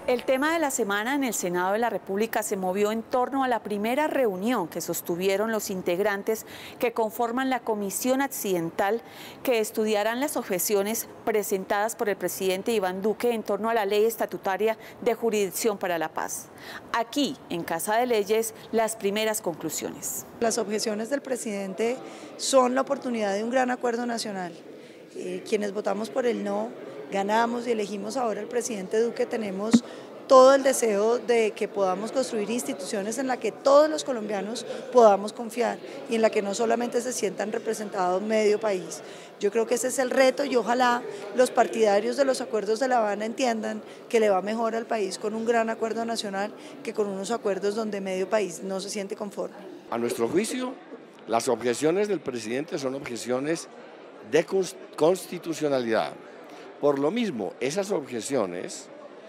El tema de la semana en el Senado de la República se movió en torno a la primera reunión que sostuvieron los integrantes que conforman la Comisión Accidental que estudiarán las objeciones presentadas por el presidente Iván Duque en torno a la Ley Estatutaria de Jurisdicción para la Paz. Aquí, en Casa de Leyes, las primeras conclusiones. Las objeciones del presidente son la oportunidad de un gran acuerdo nacional. Quienes votamos por el no, ganamos y elegimos ahora al presidente Duque, tenemos todo el deseo de que podamos construir instituciones en las que todos los colombianos podamos confiar y en la que no solamente se sientan representados medio país. Yo creo que ese es el reto y ojalá los partidarios de los acuerdos de La Habana entiendan que le va mejor al país con un gran acuerdo nacional que con unos acuerdos donde medio país no se siente conforme. A nuestro juicio, las objeciones del presidente son objeciones de constitucionalidad. Por lo mismo, esas objeciones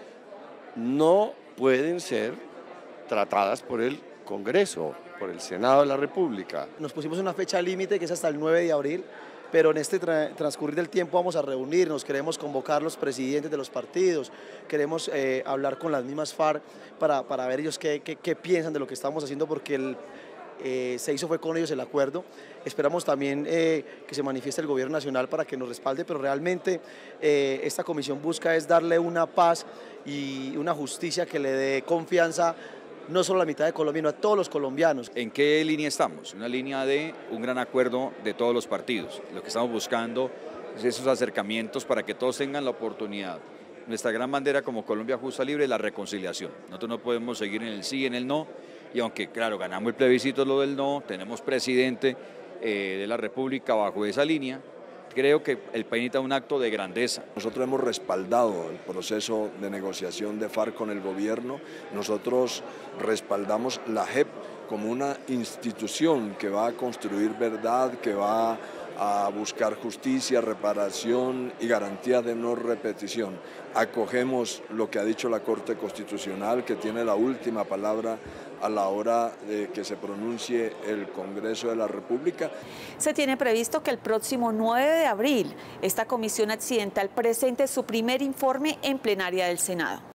no pueden ser tratadas por el Congreso, por el Senado de la República. Nos pusimos una fecha límite que es hasta el 9 de abril, pero en este transcurrir del tiempo vamos a reunirnos, queremos convocar los presidentes de los partidos, queremos hablar con las mismas FARC para ver ellos qué piensan de lo que estamos haciendo, porque se hizo fue con ellos el acuerdo. Esperamos también que se manifieste el gobierno nacional para que nos respalde, pero realmente esta comisión busca es darle una paz y una justicia que le dé confianza no solo a la mitad de Colombia, sino a todos los colombianos. ¿En qué línea estamos? Una línea de un gran acuerdo de todos los partidos. Lo que estamos buscando es esos acercamientos para que todos tengan la oportunidad. Nuestra gran bandera como Colombia Justa Libre es la reconciliación. Nosotros no podemos seguir en el sí y en el no, y aunque claro, ganamos el plebiscito lo del no, tenemos presidente de la República bajo esa línea, creo que el país necesita un acto de grandeza. Nosotros hemos respaldado el proceso de negociación de FARC con el gobierno, nosotros respaldamos la JEP como una institución que va a construir verdad, que va a buscar justicia, reparación y garantía de no repetición. Acogemos lo que ha dicho la Corte Constitucional, que tiene la última palabra a la hora de que se pronuncie el Congreso de la República. Se tiene previsto que el próximo 9 de abril esta Comisión Accidental presente su primer informe en plenaria del Senado.